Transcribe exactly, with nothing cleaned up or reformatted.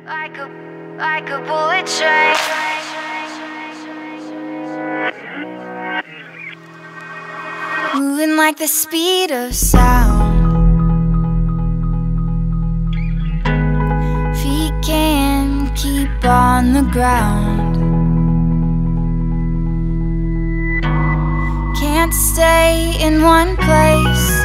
Like a, like a bullet train. Moving like the speed of sound. Feet can't keep on the ground. Can't stay in one place.